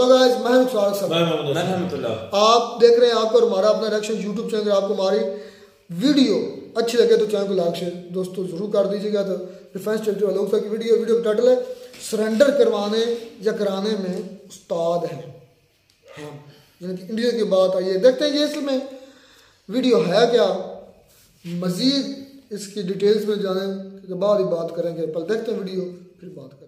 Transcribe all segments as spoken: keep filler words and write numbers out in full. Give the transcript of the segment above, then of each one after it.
तो गाइस मैं हूं स्वागत सब आप देख रहे हैं आपको हमारा अपना रिएक्शन यूट्यूब चैनल। आपको हमारी वीडियो अच्छी लगे तो चैनल को लाइक शेयर दोस्तों जरूर कर दीजिएगा। तो डिफेंस सेक्टर वालों की वीडियो वीडियो का टाइटल है सरेंडर करवाने या कराने में उस्ताद है। हाँ यानी कि इंडिया की बात आई है, देखते हैं ये इसमें वीडियो है क्या, मजीद इसकी डिटेल्स में जाने के बाद ही बात करेंगे। पहले देखते हैं वीडियो फिर बात करेंगे।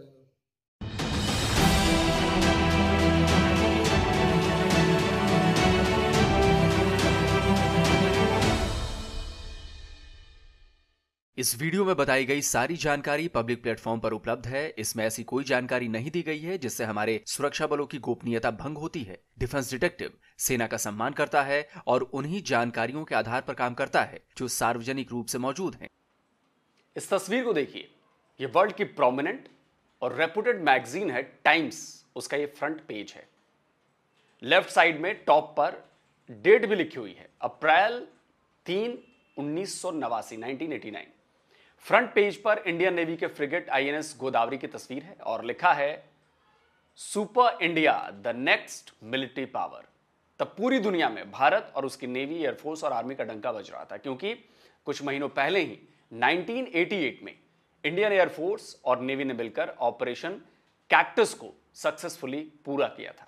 इस वीडियो में बताई गई सारी जानकारी पब्लिक प्लेटफॉर्म पर उपलब्ध है। इसमें ऐसी कोई जानकारी नहीं दी गई है जिससे हमारे सुरक्षा बलों की गोपनीयता भंग होती है। डिफेंस डिटेक्टिव सेना का सम्मान करता है और उन्हीं जानकारियों के आधार पर काम करता है जो सार्वजनिक रूप से मौजूद हैं। इस तस्वीर को देखिए, ये वर्ल्ड की प्रोमिनेंट और रेपुटेड मैगजीन है टाइम्स, उसका ये फ्रंट पेज है। लेफ्ट साइड में टॉप पर डेट भी लिखी हुई है, अप्रैल तीन उन्नीस सौ नवासी nineteen eighty nine. Front page पर इंडियन नेवी के फ्रिगेट आईएनएस गोदावरी की तस्वीर है और लिखा है super India the next military power. तब पूरी दुनिया में भारत और उसकी नेवी, एयरफोर्स और आर्मी का डंका बज रहा था, क्योंकि कुछ महीनों पहले ही नाइनटीन एटी एट में इंडियन एयरफोर्स और नेवी ने मिलकर ऑपरेशन कैक्टस को सक्सेसफुली पूरा किया था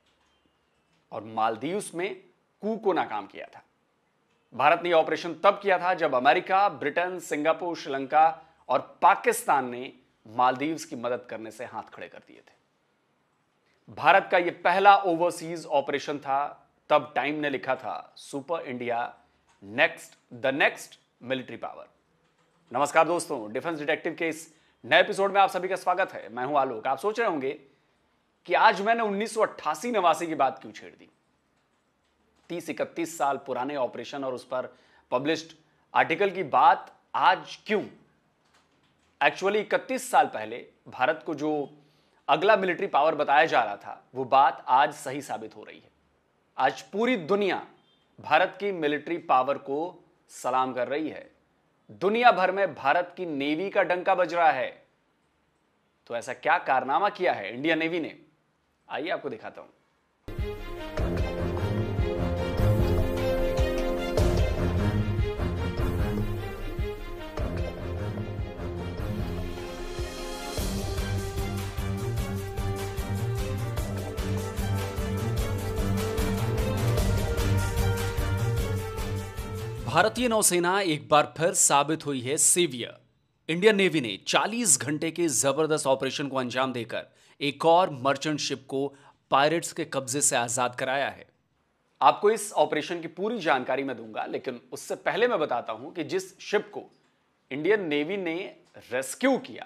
और मालदीव्स में कू को नाकाम किया था। भारत ने यह ऑपरेशन तब किया था जब अमेरिका, ब्रिटेन, सिंगापुर, श्रीलंका और पाकिस्तान ने मालदीव्स की मदद करने से हाथ खड़े कर दिए थे। भारत का यह पहला ओवरसीज ऑपरेशन था। तब टाइम ने लिखा था super India next the next military power. नमस्कार दोस्तों, डिफेंस डिटेक्टिव के इस नए एपिसोड में आप सभी का स्वागत है। मैं हूं आलोक। आप सोच रहे होंगे कि आज मैंने उन्नीस सौ अट्ठासी नवासी की बात क्यों छेड़ दी। तीस इकतीस साल पुराने ऑपरेशन और उस पर पब्लिश्ड आर्टिकल की बात आज क्यों? एक्चुअली इकतीस साल पहले भारत को जो अगला मिलिट्री पावर बताया जा रहा था, वो बात आज सही साबित हो रही है। आज पूरी दुनिया भारत की मिलिट्री पावर को सलाम कर रही है। दुनिया भर में भारत की नेवी का डंका बज रहा है। तो ऐसा क्या कारनामा किया है इंडियन नेवी ने? आइए आपको दिखाता हूं। भारतीय नौसेना एक बार फिर साबित हुई है सेवियर। इंडियन नेवी ने चालीस घंटे के जबरदस्त ऑपरेशन को अंजाम देकर एक और मर्चेंट शिप को पायरेट्स के कब्जे से आजाद कराया है। आपको इस ऑपरेशन की पूरी जानकारी मैं दूंगा, लेकिन उससे पहले मैं बताता हूं कि जिस शिप को इंडियन नेवी ने रेस्क्यू किया,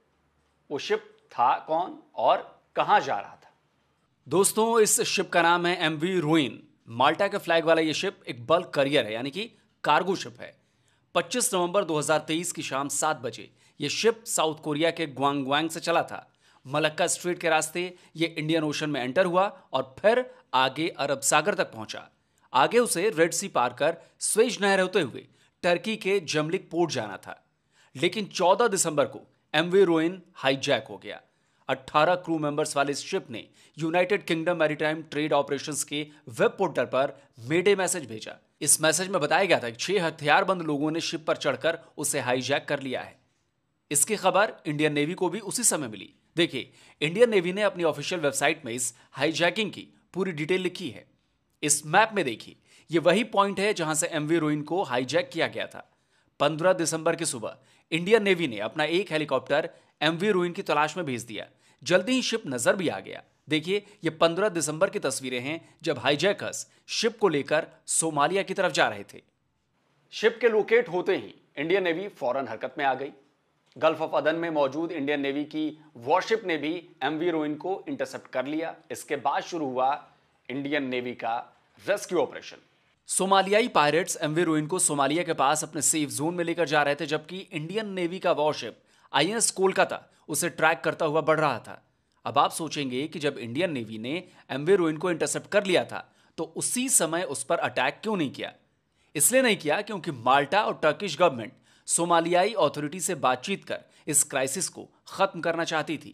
वो शिप था कौन और कहां जा रहा था। दोस्तों, इस शिप का नाम है एमवी रूइन। माल्टा के फ्लैग वाला यह शिप एक बल्क करियर है, यानी कि कार्गो शिप है। पच्चीस नवंबर दो हज़ार तेईस की शाम सात बजे यह शिप साउथ कोरिया के ग्वांगवांग से चला था। मलक्का स्ट्रेट के रास्ते यह इंडियन ओशन में एंटर हुआ और फिर आगे अरब सागर तक पहुंचा। आगे उसे रेड सी पार कर स्वेज नहर होते हुए टर्की के जमलिक पोर्ट जाना था। लेकिन चौदह दिसंबर को एमवी रूइन हाईजैक हो गया। अठारह क्रू मेंबर्स वाले इस शिप ने United Kingdom maritime trade operations के वेब पोर्टल पर मेडे मैसेज भेजा। इस मैसेज में बताया गया था कि छह हथियारबंद लोगों ने शिप पर चढ़कर उसे हाईजैक कर लिया है। इसकी खबर इंडियन नेवी को भी उसी समय मिली। देखिए, इंडियन नेवी ने अपनी ऑफिशियल वेबसाइट में इस हाईजैकिंग की पूरी डिटेल लिखी है। इस मैप में देखिए, यह वही पॉइंट है जहां से एमवी रूइन को हाईजैक किया गया था। पंद्रह दिसंबर की सुबह इंडियन नेवी ने अपना एक हेलीकॉप्टर एमवी रूइन की तलाश में भेज दिया। जल्दी ही शिप नजर भी आ गया। देखिए, ये पंद्रह दिसंबर की तस्वीरें हैं जब हाईजैकर्स शिप को लेकर सोमालिया की तरफ जा रहे थे। शिप के लोकेट होते ही इंडियन नेवी फौरन हरकत में आ गई। गल्फ ऑफ अदन में मौजूद इंडियन नेवी की वॉरशिप ने भी एमवी रूइन को इंटरसेप्ट कर लिया। इसके बाद शुरू हुआ इंडियन नेवी का रेस्क्यू ऑपरेशन। सोमालियाई पायरेट्स एमवी रूइन को सोमालिया के पास अपने सेफ जोन में लेकर जा रहे थे, जबकि इंडियन नेवी का वॉरशिप आईएनएस कोलकाता उसे ट्रैक करता हुआ बढ़ रहा था। अब आप सोचेंगे कि जब इंडियन नेवी ने एमवी रूइन को इंटरसेप्ट कर लिया था तो उसी समय उस पर अटैक क्यों नहीं किया? इसलिए नहीं किया क्योंकि माल्टा और टर्किश गवर्नमेंट सोमालियाई अथॉरिटी से बातचीत कर इस क्राइसिस को खत्म करना चाहती थी।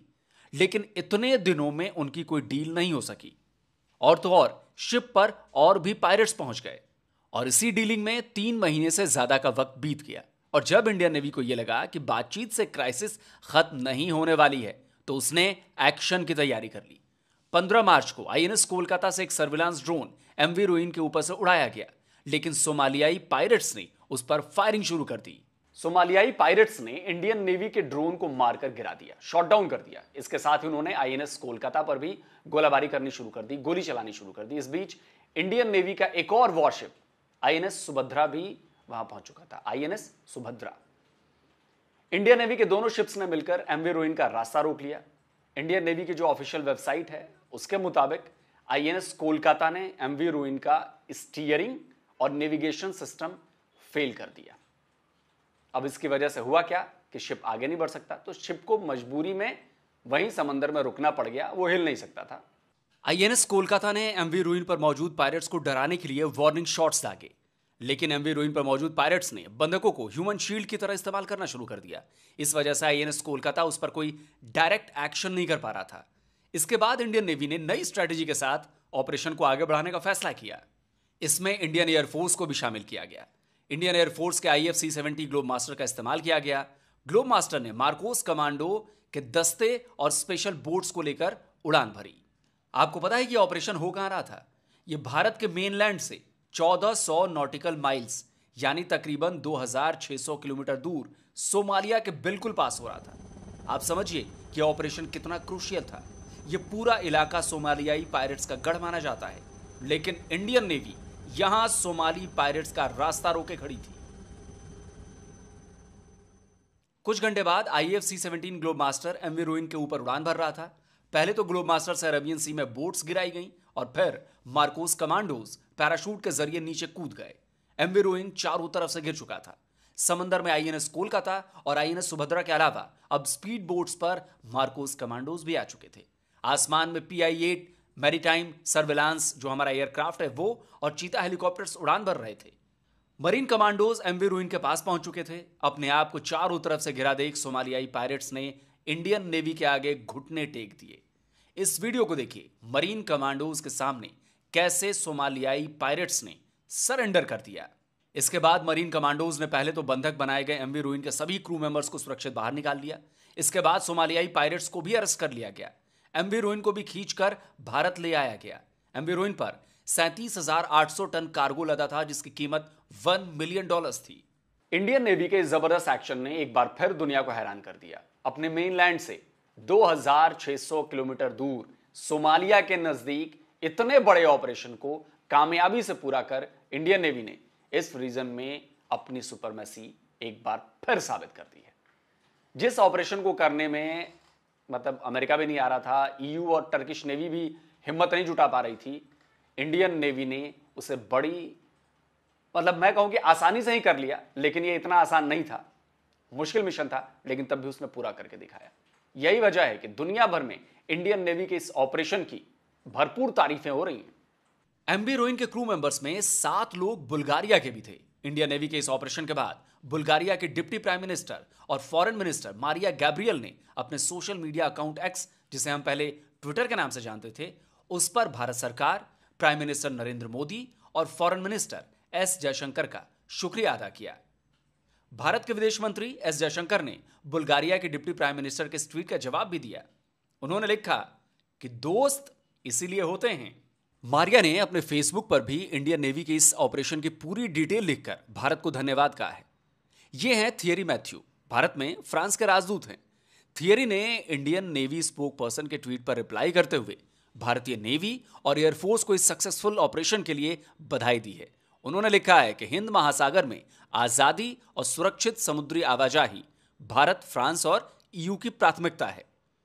लेकिन इतने दिनों में उनकी कोई डील नहीं हो सकी। और तो और शिप पर और भी पायरेट्स पहुंच गए और इसी डीलिंग में तीन महीने से ज्यादा का वक्त बीत गया। और जब इंडियन नेवी को यह लगा कि बातचीत से क्राइसिस खत्म नहीं होने वाली है तो उसने एक्शन की तैयारी कर ली। पंद्रह मार्च को आईएनएस कोलकाता से एक सर्विलांस ड्रोन एमवी रोइन के ऊपर से उड़ाया गया, लेकिन सोमालियाई पायरेट्स ने उस पर फायरिंग शुरू कर दी। सोमालियाई पायरेट्स ने इंडियन नेवी के ड्रोन को मारकर गिरा दिया, शॉट डाउन कर दिया। इसके साथ ही उन्होंने आईएनएस कोलकाता पर भी गोलाबारी करनी शुरू कर दी, गोली चलानी शुरू कर दी। इस बीच इंडियन नेवी का एक और वॉरशिप आईएनएस सुभद्रा भी वहां पहुंच चुका था। आईएनएस सुभद्रा। इंडियन नेवी के दोनों शिप्स ने मिलकर एमवी रोइन का रास्ता रोक लिया। इंडियन नेवी की जो ऑफिशियल वेबसाइट है उसके मुताबिक आईएनएस कोलकाता ने एमवी रोइन का स्टीयरिंग और नेविगेशन सिस्टम फेल कर दिया। अब इसकी वजह से हुआ क्या कि शिप आगे नहीं बढ़ सकता, तो शिप को मजबूरी में वहीं समंदर में रुकना पड़ गया, वो हिल नहीं सकता था। आईएनएस कोलकाता ने एमवी रोइन पर मौजूद पायरेट्स को डराने के लिए वार्निंग शॉट्स दागे, लेकिन एमवी रोइन पर मौजूद पायरेट्स ने बंधकों को ह्यूमन शील्ड की तरह इस्तेमाल करना शुरू कर दिया। इस वजह से आईएनएस कोलकाता उस पर कोई डायरेक्ट एक्शन नहीं कर पा रहा था। इसके बाद इंडियन नेवी ने नई स्ट्रेटेजी के साथ ऑपरेशन को आगे बढ़ाने का फैसला किया। इसमें इंडियन एयरफोर्स को भी शामिल किया गया। इंडियन एयरफोर्स के IF C seventy globe master का इस्तेमाल किया गया। ग्लोब मास्टर ने मार्कोस कमांडो के दस्ते और स्पेशल बोट्स को लेकर उड़ान भरी। आपको पता है कि ऑपरेशन हो कहां रहा था? यह भारत के मेनलैंड से चौदह सौ नॉटिकल माइल्स यानी तकरीबन दो हज़ार छह सौ किलोमीटर दूर सोमालिया के बिल्कुल पास हो रहा था। आप समझिए कि ऑपरेशन कितना क्रूशियल था। यह पूरा इलाका सोमालियाई पायरेट्स का गढ़ माना जाता है, लेकिन इंडियन नेवी यहां सोमाली पायरेट्स का रास्ता रोके खड़ी थी। कुछ घंटे बाद IF C seventeen globe master MV Ruen के ऊपर उड़ान भर रहा था। पहले तो ग्लोब मास्टर से अरेबियन सी में बोट्स गिराई गईं और फिर मार्कोस कमांडोज पैराशूट के जरिए नीचे कूद गए। एमवी रोइन चारों तरफ से गिर चुका था। समंदर में आईएनएस कोलकाता और आईएनएस सुभद्रा के अलावा अब स्पीड बोट्स पर मार्कोस कमांडोज भी आ चुके थे। आसमान में P I eight maritime surveillance जो हमारा एयरक्राफ्ट है वो और चीता हेलीकॉप्टर्स उड़ान भर रहे थे। मरीन कमांडोज एमवी रोइन के पास पहुंच चुके थे। अपने आप को चारों तरफ से घिरा देख सोमालियाई पायरेट्स ने इंडियन नेवी के आगे घुटने टेक दिए। इस वीडियो को देखिए, मरीन कमांडोज के सामने कैसे सोमालियाई पायरेट्स ने सरेंडर कर दिया। इसके बाद मरीन कमांडोज ने पहले तो बंधक बनाए गए एमवी रोइन के सभी क्रू मेंबर्स को सुरक्षित बाहर निकाल लिया। इसके बाद सोमालियाई पायरेट्स को भी अरेस्ट कर लिया गया। एमवी रोइन को भी खींचकर भारत ले आया गया। एमवी रोइन पर सैंतीस हजार आठ सौ टन कार्गो लदा था, जिसकी कीमत वन मिलियन डॉलर्स थी। इंडियन नेवी के जबरदस्त एक्शन ने एक बार फिर दुनिया को हैरान कर दिया। अपने मेनलैंड से दो हज़ार छह सौ किलोमीटर दूर सोमालिया के नजदीक इतने बड़े ऑपरेशन को कामयाबी से पूरा कर इंडियन नेवी ने इस रीजन में अपनी सुपरमेसी एक बार फिर साबित कर दी है। जिस ऑपरेशन को करने में मतलब अमेरिका भी नहीं आ रहा था, ईयू और टर्किश नेवी भी हिम्मत नहीं जुटा पा रही थी, इंडियन नेवी ने उसे बड़ी मतलब मैं कहूं कि आसानी से ही कर लिया। लेकिन यह इतना आसान नहीं था, मुश्किल मिशन था, लेकिन तब भी उसने पूरा करके दिखाया। यही वजह है कि दुनिया भर में इंडियन नेवी के इस ऑपरेशन की भरपूर तारीफें हो रही हैं। एमवी रोइन के क्रू मेंबर्स में सात लोग बुल्गारिया के भी थे। इंडियन नेवी के इस ऑपरेशन के बाद बुल्गारिया के डिप्टी प्राइम मिनिस्टर और फॉरेन मिनिस्टर मारिया गैब्रियल ने अपने सोशल मीडिया अकाउंट एक्स, जिसे हम पहले ट्विटर के नाम से जानते थे, उस पर भारत सरकार, प्राइम मिनिस्टर नरेंद्र मोदी और फॉरेन मिनिस्टर एस जयशंकर का शुक्रिया अदा किया। भारत के विदेश मंत्री एस जयशंकर ने बुल्गारिया के डिप्टी प्राइम मिनिस्टर के इस ट्वीट का जवाब भी दिया। उन्होंने लिखा कि दोस्त इसीलिए होते हैं। मारिया ने अपने फेसबुक पर भी इंडियन नेवी के इस ऑपरेशन की पूरी डिटेल लिखकर भारत को धन्यवाद कहा है। ये हैं थियरी मैथ्यू, भारत में फ्रांस के राजदूत हैं। थियरी ने इंडियन नेवी स्पोक पर्सन के ट्वीट पर रिप्लाई करते हुए भारतीय नेवी और एयरफोर्स को इस सक्सेसफुल ऑपरेशन के लिए बधाई दी है। उन्होंने लिखा है कि हिंद महासागर में आजादी और सुरक्षित समुद्री आवाजाही भारत, फ्रांस और ईयू की प्राथमिकता है।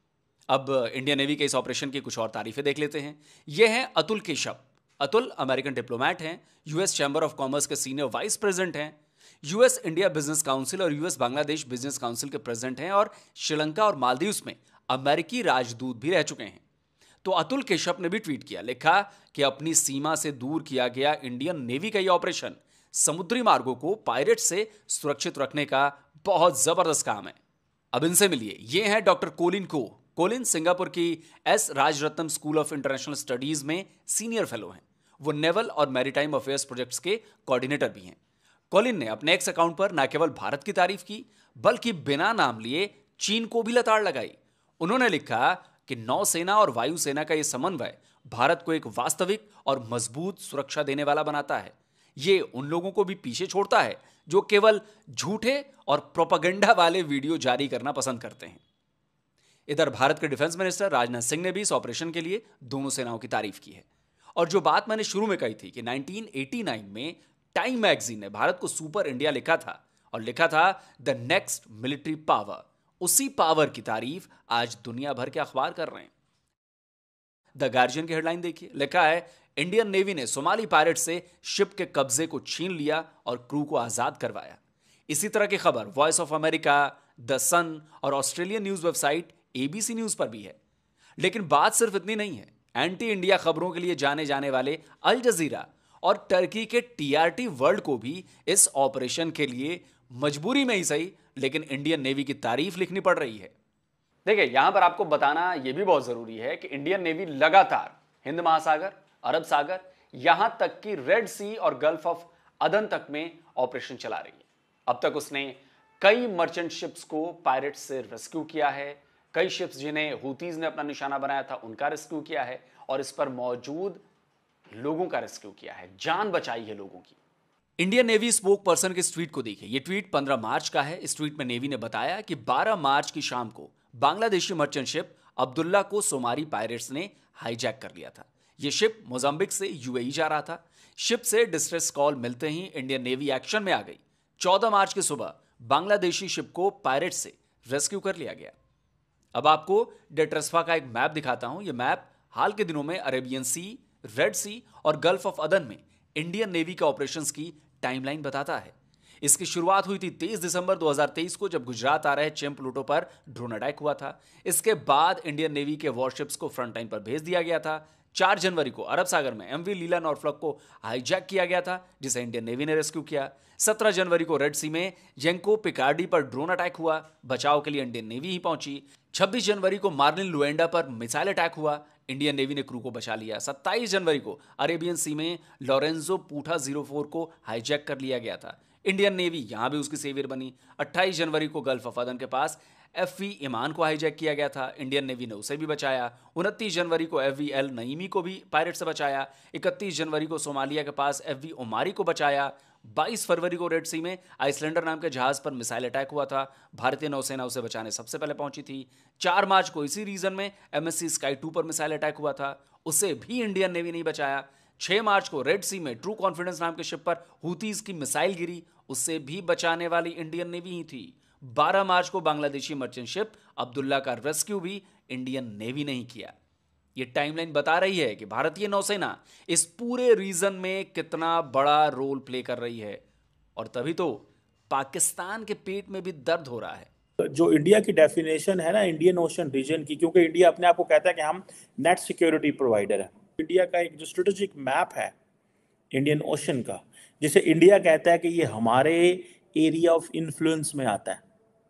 अब इंडियन नेवी के इस ऑपरेशन की कुछ और तारीफें देख लेते हैं। यह हैं अतुल केशव। अतुल अमेरिकन डिप्लोमैट हैं, यूएस चैम्बर ऑफ कॉमर्स के सीनियर वाइस प्रेसिडेंट हैं, यूएस इंडिया बिजनेस काउंसिल और यूएस बांग्लादेश बिजनेस काउंसिल के प्रेसिडेंट हैं और श्रीलंका और मालदीव्स में अमेरिकी राजदूत भी रह चुके हैं। तो अतुल केशव ने भी ट्वीट किया, लिखा कि अपनी सीमा से दूर किया गया इंडियन नेवी का यह ऑपरेशन समुद्री मार्गों को पायरेट से सुरक्षित रखने का बहुत जबरदस्त काम है। अब इनसे मिलिए, ये हैं doctor Collin Koh, Collin Singapore की S Rajaratnam school of international studies में सीनियर फेलो हैं। वो नेवल और मैरीटाइम अफेयर्स प्रोजेक्ट्स के कोऑर्डिनेटर भी हैं। कोलिन ने अपने एक्स अकाउंट पर न केवल भारत की तारीफ की, बल्कि बिना नाम लिए चीन को भी लताड़ लगाई। उन्होंने लिखा कि नौसेना और वायुसेना का यह समन्वय भारत को एक वास्तविक और मजबूत सुरक्षा देने वाला बनाता है। ये उन लोगों को भी पीछे छोड़ता है जो केवल झूठे और प्रोपेगेंडा वाले वीडियो जारी करना पसंद करते हैं। इधर भारत के डिफेंस मिनिस्टर राजनाथ सिंह ने भी इस ऑपरेशन के लिए दोनों सेनाओं की तारीफ की है। और जो बात मैंने शुरू में कही थी कि नाइनटीन एटी नाइन में टाइम मैगजीन ने भारत को सुपर इंडिया लिखा था और लिखा था द नेक्स्ट मिलिट्री पावर, उसी पावर की तारीफ आज दुनिया भर के अखबार कर रहे हैं। द गार्जियन की हेडलाइन देखिए, लिखा है इंडियन नेवी ने सोमाली पायरेट से शिप के कब्जे को छीन लिया और क्रू को आजाद करवाया। इसी तरह की खबर Voice of America, the Sun और Australian news website ABC news पर भी है। लेकिन बात सिर्फ इतनी नहीं है। एंटी इंडिया खबरों के लिए जाने जाने वाले अल जजीरा और टर्की के टीआरटी वर्ल्ड को भी इस ऑपरेशन के लिए मजबूरी में ही सही लेकिन इंडियन नेवी की तारीफ लिखनी पड़ रही है। देखिए, यहां पर आपको बताना यह भी बहुत जरूरी है कि इंडियन नेवी लगातार हिंद महासागर, अरब सागर, यहां तक कि रेड सी और गल्फ ऑफ अदन तक में ऑपरेशन चला रही है। अब तक उसने कई मर्चेंट शिप्स को पायरेट्स से रेस्क्यू किया है, कई शिप्स जिन्हें हुतीज ने अपना निशाना बनाया था उनका रेस्क्यू किया है और इस पर मौजूद लोगों का रेस्क्यू किया है, जान बचाई है लोगों की। इंडियन नेवी स्पोक पर्सन के इस ट्वीट को देखिए। यह ट्वीट पंद्रह मार्च का है। इस ट्वीट में नेवी ने बताया कि बारह मार्च की शाम को बांग्लादेशी मर्चेंट शिप अब्दुल्ला को सोमाली पायरेट्स ने हाईजैक कर लिया था। यह शिप मोजाम्बिक से यूएई जा रहा था। शिप से डिस्ट्रेस कॉल मिलते ही इंडियन नेवी एक्शन में आ गई। चौदह मार्च की सुबह बांग्लादेशी शिप को पायरेट्स से रेस्क्यू कर लिया गया। अब आपको डेट्रेस्फा का एक मैप दिखाता हूं। यह मैप हाल के दिनों में अरेबियन सी, रेड सी और गल्फ ऑफ अदन में इंडियन नेवी के ऑपरेशंस की टाइमलाइन बताता है। इसकी शुरुआत हुई थी तेईस दिसंबर दो हज़ार तेईस को, जब गुजरात आ रहे चेम प्लूटो पर ड्रोन अटैक हुआ था। इसके बाद इंडियन नेवी के वॉरशिप्स को फ्रंट लाइन पर भेज दिया गया था। चार जनवरी को अरब सागर में एमवी लीला नॉर्फ्लॉक को हाईजैक किया गया था, जिसे इंडियन नेवी ने रेस्क्यू किया। सत्रह जनवरी को रेड सी में जेंको पिकार्डी पर ड्रोन अटैक हुआ। बचाव के लिए इंडियन नेवी ही पहुंची। छब्बीस जनवरी को मार्लिन लुएंडा पर मिसाइल अटैक हुआ। इंडियन नेवी ने क्रू को बचा लिया। सत्ताईस जनवरी को अरेबियन सी में लॉरेंजो पूठा जीरो फोर को हाईजैक कर लिया गया था। इंडियन नेवी यहां भी उसकी सेवियर बनी। अट्ठाईस जनवरी को गल्फ ऑफ अदन के पास एफवी ईमान को हाईजैक किया गया था। इंडियन नेवी ने उसे भी बचाया। उनतीस जनवरी को एफवी एल नईमी को भी पायरेट से बचाया। इकतीस जनवरी को सोमालिया के पास एफवी ओमारी को बचाया। बाईस फरवरी को रेड सी में आइसलैंडर नाम के जहाज पर मिसाइल अटैक हुआ था। भारतीय नौसेना उसे बचाने सबसे पहले पहुंची थी। चार मार्च को इसी रीजन में एमएससी स्काई टू पर मिसाइल अटैक हुआ था, उसे भी इंडियन नेवी नहीं बचाया। छह मार्च को रेड सी में ट्रू कॉन्फिडेंस नाम के शिप पर हुतीज की मिसाइल गिरी, उसे भी बचाने वाली इंडियन नेवी ही थी। बारह मार्च को बांग्लादेशी मर्चेंट शिप अब्दुल्ला का रेस्क्यू भी इंडियन नेवी ने ही किया। यह टाइमलाइन बता रही है कि भारतीय नौसेना इस पूरे रीजन में कितना बड़ा रोल प्ले कर रही है, और तभी तो पाकिस्तान के पेट में भी दर्द हो रहा है। जो इंडिया की डेफिनेशन है ना इंडियन ओशन रीजन की, क्योंकि इंडिया अपने आप को कहता है कि हम नेट सिक्योरिटी प्रोवाइडर है। इंडिया का एक जो स्ट्रेटेजिक मैप है इंडियन ओशन का, जिसे इंडिया कहता है कि ये हमारे एरिया ऑफ इन्फ्लुएंस में आता है,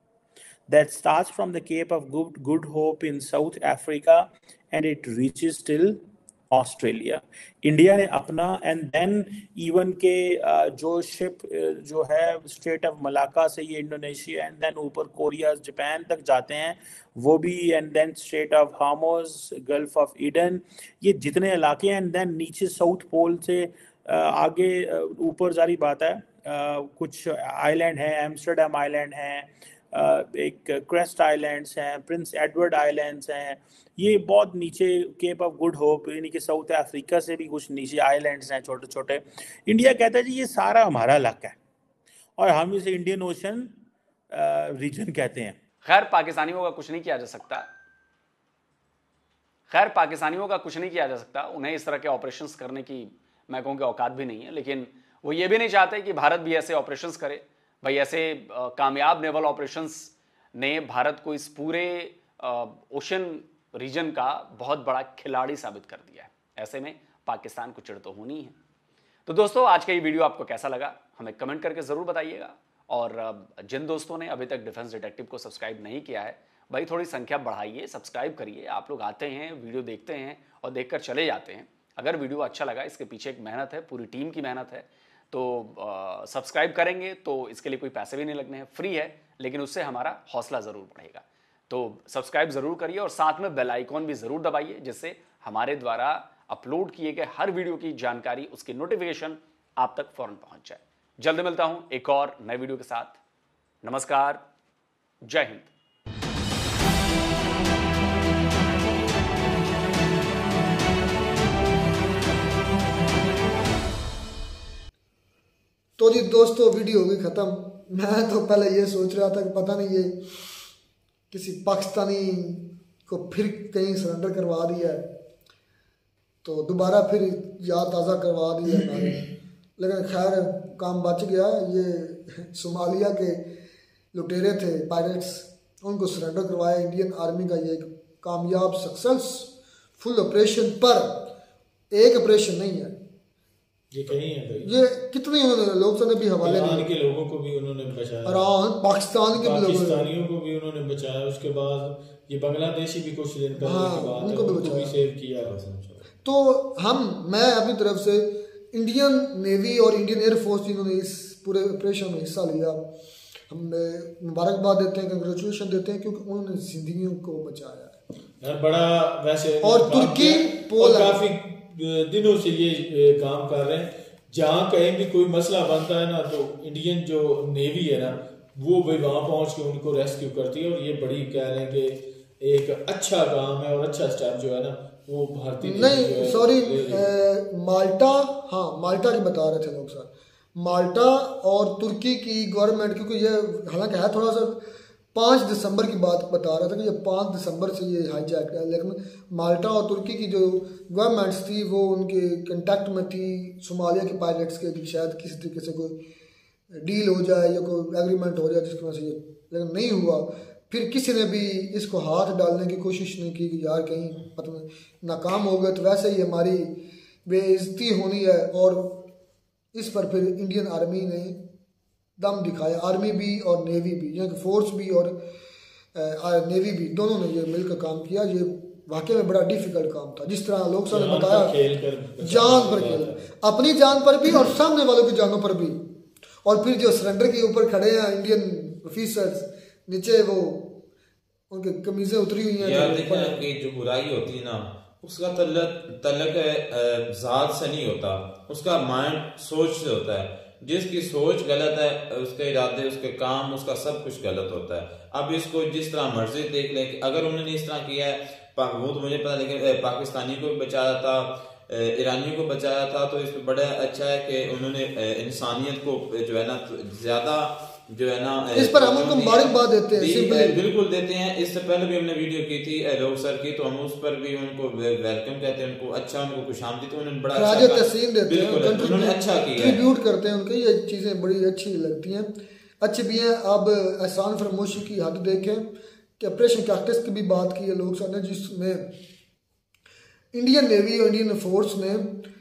that starts from the Cape of Good, Good Hope in South Africa and it reaches till Australia. India ने अपना एंड देन इवन के जो शिप जो है स्ट्रेट ऑफ मलाका से ये इंडोनेशिया एंड देन ऊपर कोरिया, जापान तक जाते हैं वो भी, and then strait of Hormuz, gulf of Aden, ये जितने इलाके हैं, एंड देन नीचे साउथ पोल से आगे ऊपर जारी बात है कुछ आइलैंड है, एम्स्टर्डम आइलैंड है, एक क्रेस्ट आइलैंड्स हैं, प्रिंस एडवर्ड आइलैंड्स हैं, ये बहुत नीचे केप ऑफ गुड होप यानी कि साउथ अफ्रीका से भी कुछ नीचे आइलैंड्स हैं छोटे छोटे। इंडिया कहता है जी ये सारा हमारा इलाका है और हम इसे इंडियन ओशन रीजन कहते हैं। खैर पाकिस्तानियों का कुछ नहीं किया जा सकता खैर पाकिस्तानियों का कुछ नहीं किया जा सकता उन्हें इस तरह के ऑपरेशंस करने की मैं कहूँगी औकात भी नहीं है, लेकिन वो ये भी नहीं चाहते कि भारत भी ऐसे ऑपरेशंस करे। भाई ऐसे आ, कामयाब नेवल ऑपरेशंस ने भारत को इस पूरे ओशन रीजन का बहुत बड़ा खिलाड़ी साबित कर दिया है। ऐसे में पाकिस्तान को चिढ़ तो होनी है। तो दोस्तों आज का ये वीडियो आपको कैसा लगा हमें कमेंट करके ज़रूर बताइएगा, और जिन दोस्तों ने अभी तक डिफेंस डिटेक्टिव को सब्सक्राइब नहीं किया है भाई थोड़ी संख्या बढ़ाइए, सब्सक्राइब करिए। आप लोग आते हैं, वीडियो देखते हैं और देखकर चले जाते हैं। अगर वीडियो अच्छा लगा, इसके पीछे एक मेहनत है, पूरी टीम की मेहनत है, तो सब्सक्राइब करेंगे तो इसके लिए कोई पैसे भी नहीं लगने हैं, फ्री है, लेकिन उससे हमारा हौसला ज़रूर बढ़ेगा। तो सब्सक्राइब ज़रूर करिए और साथ में बेल आइकॉन भी ज़रूर दबाइए, जिससे हमारे द्वारा अपलोड किए गए हर वीडियो की जानकारी, उसकी नोटिफिकेशन आप तक फ़ौरन पहुंच जाए। जल्द मिलता हूं एक और नए वीडियो के साथ। नमस्कार, जय हिंद। तो जी दोस्तों, वीडियो हो गई ख़त्म। मैं तो पहले ये सोच रहा था कि पता नहीं ये किसी पाकिस्तानी को फिर कहीं सरेंडर करवा दिया है, तो दोबारा फिर याद ताज़ा करवा दिया हमारी, लेकिन खैर काम बच गया। ये सोमालिया के लुटेरे थे, पायरेट्स, उनको सरेंडर करवाया इंडियन आर्मी का। ये कामयाब सक्सेसफुल ऑपरेशन, पर एक ऑपरेशन नहीं है ये, कहीं है भाई। ये कितने उन्होंने लोग ने भी हवाले दिए, के लोगों को भी उन्होंने बचाया, ईरान पाकिस्तान के पाकिस्तानियों को भी उन्होंने बचाया। उसके बाद ये बांग्लादेशी भी कुछ दिन पहले हाँ, की बात उनको है, भी उनको भी सेव किया। तो हम मैं अपनी तरफ से इंडियन नेवी और इंडियन एयरफोर्स जिन्होंने इस पूरे ऑपरेशन में हिस्सा लिया, हम मुबारकबाद देते हैं, कंग्रेचुलेशन देते हैं, क्योंकि उन्होंने जिंदगियों को बचाया है यार। बड़ा वैसे और तुर्की पोलैंड काफी दिनों से ये काम कर रहे हैं। जहाँ कहीं भी कोई मसला बनता है ना, तो इंडियन जो नेवी है ना, वो भी वहां पहुंच के उनको रेस्क्यू करती है। और ये बड़ी कह रहे हैं कि एक अच्छा काम है और अच्छा स्टेप जो है ना, वो भारतीय नहीं सॉरी माल्टा, हाँ माल्टा की बता रहे थे लोग सर, माल्टा और तुर्की की गवर्नमेंट, क्योंकि ये हालांकि है थोड़ा सा पाँच दिसंबर की बात बता रहा था कि ये पाँच दिसंबर से ये हाईजैक है, लेकिन माल्टा और तुर्की की जो गवर्नमेंट्स थी वो उनके कंटेक्ट में थी सोमालिया के पायलट्स के, कि शायद किसी तरीके से कोई डील हो जाए या कोई एग्रीमेंट हो जाए जिसकी वजह से ये, लेकिन नहीं हुआ। फिर किसी ने भी इसको हाथ डालने की कोशिश नहीं की कि यार कहीं पता नहीं नाकाम हो गए तो वैसे ही हमारी बेइज्जती होनी है। और इस पर फिर इंडियन आर्मी ने दम दिखाया, आर्मी भी और नेवी भी, यानी कि फोर्स भी और नेवी भी, दोनों ने ये मिलकर काम किया। ये वाकई में बड़ा डिफिकल्ट काम था, जिस तरह लोग सब ने बताया, जान पर खेल, अपनी जान पर भी और सामने वालों की जानों पर भी। और फिर जो सरेंडर के ऊपर खड़े हैं इंडियन ऑफिसर्स, नीचे वो उनके कमीजें उतरी हुई हैं। यार देखें कि जो बुराई होती है ना, उसका तल्लक तल्लक जात से नहीं होता, उसका माइंड सोच से होता है। जिसकी सोच गलत है, उसके इरादे, उसके काम, उसका सब कुछ गलत होता है। अब इसको जिस तरह मर्जी देख लें कि अगर उन्होंने इस तरह किया है, वो तो मुझे पता, लेकिन पाकिस्तानी को भी बचाया था, ईरानियों को बचाया था, तो इसमें बड़ा अच्छा है कि उन्होंने इंसानियत को जो है ना ज्यादा जो है ना इस पर हम उनको मुबारकबाद देते हैं, बिल्कुल देते हैं। इससे पहले भी हमने वीडियो की थी लोग सर की, तो हम उस पर भी उनको वेलकम कहते हैं, उनको अच्छा, उनको खुशामदीद, तो उन्होंने बड़ा अच्छा तस्लीम देते हैं, उन्होंने अच्छा किया, ट्रिब्यूट करते हैं उनके। ये चीजें बड़ी अच्छी लगती हैं, अच्छी भी हैं। अब एहसान फरामोशी की हद देखें कि ऑपरेशन कैक्टस की भी बात की है लोग सर ने, जिसमें इंडियन नेवी और इंडियन फोर्स ने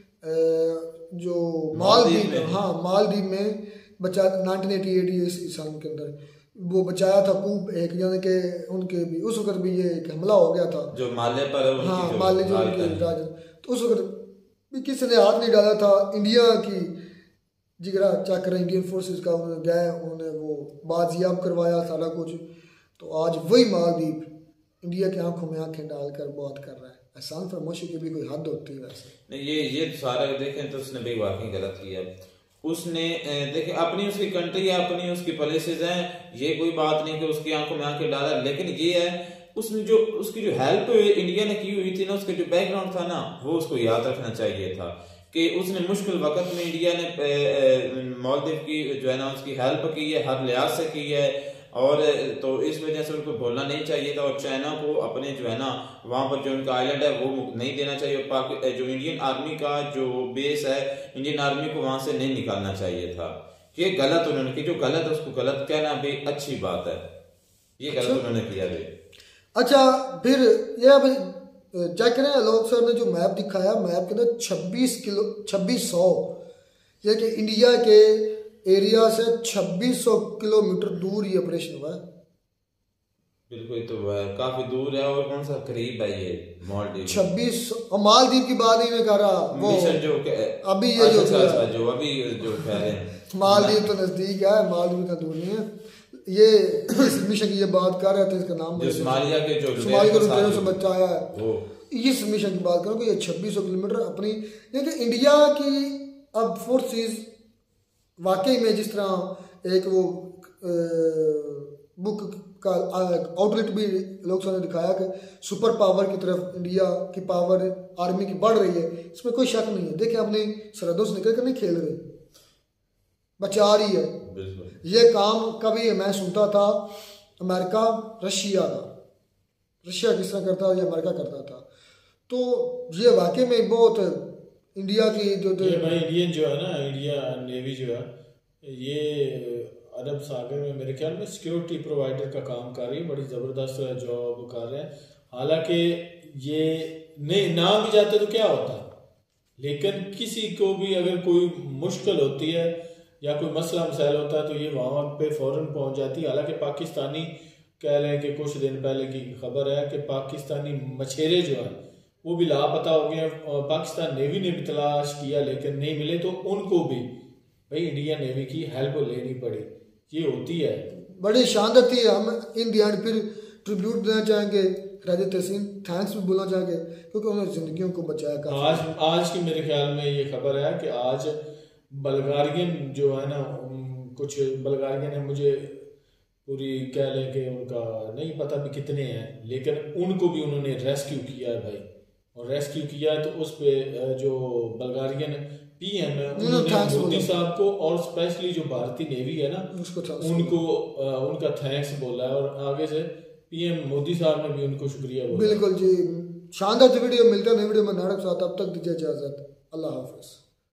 जो मालदीव, हाँ मालदीव में बचा नाइनटीन एटी एट इस साल के अंदर वो बचाया था कूप एक, यानी कि उनके भी उस वक्त भी ये एक हमला हो गया था जो माले पर, हाँ माले जो उनके राज, तो उस वक्त भी किसी ने हाथ नहीं डाला था। इंडिया की जिगरा चेक करें इंडियन फोर्सेस का, उन्होंने गए, उन्होंने वो बाजियाब करवाया सारा कुछ। तो आज वही मालदीव इंडिया की आंखों में आंखें डालकर बात कर रहा है। एहसान फरामोशी की भी कोई हद होती है वैसे नहीं। ये ये सारा देखें तो उसने भी वाकई गलत किया। उसने देखे अपनी उसकी कंट्री है, अपनी उसकी पॉलिसीज हैं, ये कोई बात नहीं कि उसकी आंखों में आंखें डाला, लेकिन ये है उसने जो उसकी जो हेल्प इंडिया ने की हुई थी ना, उसका जो बैकग्राउंड था ना, वो उसको याद रखना चाहिए था कि उसने मुश्किल वक्त में इंडिया ने मालदीव की जो है ना उसकी हेल्प की है, हर लिहाज से की है, और तो इस वजह से उनको बोलना नहीं चाहिए था। और चाइना को अपने जो है ना वहां पर जो उनका आइलैंड है वो नहीं देना चाहिए। पाकि जो इंडियन आर्मी का जो बेस है, इंडियन आर्मी को वहां से नहीं निकालना चाहिए था। ये गलत उन्होंने की, जो गलत है उसको गलत कहना भी अच्छी बात है, ये गलत अच्छा? उन्होंने किया भी। अच्छा फिर ये अब चेक करें, लोग सर ने जो मैप दिखाया, मैप के अंदर छब्बीस किलो छब्बीस सौ ये कि इंडिया के एरिया से छब्बीस सौ किलोमीटर दूर ये ऑपरेशन हुआ है। बिल्कुल, तो काफी दूर है। और कौन सा करीब है ये मालदीव? छब्बीस मालदीव की बात ही मैं कर रहा वो जो अभी ये जो जो अभी जो कह रहे हैं मालदीव तो नजदीक है, मालदीव का दूर नहीं है। ये इस मिशन की ये बात कर रहे थे, इसका नाम जो सोमालिया के जो सोमालिया के लुटेरों से बचा है, इस मिशन की बात करूँ कि ये छब्बीस सौ किलोमीटर अपनी, देखिए इंडिया की अब फोर्सेस वाकई में जिस तरह एक वो बुक का आउटलेट भी लोग ने दिखाया कि सुपर पावर की तरफ इंडिया की पावर आर्मी की बढ़ रही है, इसमें कोई शक नहीं है। देखिए अपनी सरहदों से निकल कर नहीं खेल रही, बचा रही है। ये काम कभी मैं सुनता था अमेरिका रशिया का, रशिया किस तरह करता था, ये अमेरिका करता था। तो ये वाकई में बहुत इंडिया की जो ये भाई इंडियन जो है ना, इंडिया नेवी जो है ये अरब सागर में मेरे ख्याल में सिक्योरिटी प्रोवाइडर का काम कर रही है, बड़ी ज़बरदस्त जॉब कर रहे हैं। हालांकि ये नहीं ना भी जाते तो क्या होता, लेकिन किसी को भी अगर कोई मुश्किल होती है या कोई मसला मसाइल होता है तो ये वहाँ पे फौरन पहुँच जाती है। हालांकि पाकिस्तानी कह रहे हैं कि कुछ दिन पहले की खबर है कि पाकिस्तानी मछेरे जो हैं वो भी लापता हो गए हैं। पाकिस्तान नेवी ने भी तलाश किया लेकिन नहीं मिले, तो उनको भी भाई इंडियन नेवी की हेल्प लेनी पड़ी। ये होती है, बड़ी शानदार थी। हम इन दी एंड फिर ट्रिब्यूट देना चाहेंगे, राजा तहसीन थैंक्स भी बोलना चाहेंगे क्योंकि उन्होंने जिंदगियों को बचाया। आज आज की मेरे ख्याल में ये खबर है कि आज बल्गारियन जो है ना, कुछ बल्गारियन है, मुझे पूरी कह लें कि उनका नहीं पता भी कितने हैं, लेकिन उनको भी उन्होंने रेस्क्यू किया है भाई। और रेस्क्यू किया तो उस पे जो बल्गारियन पीएम है उन्होंने मोदी साहब को और स्पेशली जो भारतीय नेवी है ना उनको उनका थैंक्स बोला है। और आगे से पीएम मोदी साहब ने भी उनको शुक्रिया बोला। बिल्कुल जी, शानदार वीडियो मिलता है नई वीडियो में नाटक साथ, अब तक दीजिए इजाजत, अल्लाह हाफिज।